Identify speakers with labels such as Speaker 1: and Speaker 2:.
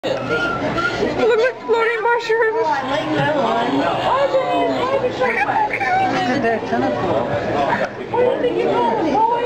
Speaker 1: Look at floating mushrooms.
Speaker 2: Oh, I like that one.
Speaker 1: Oh, Jenny, look at that tentacle. What do you think you're doing?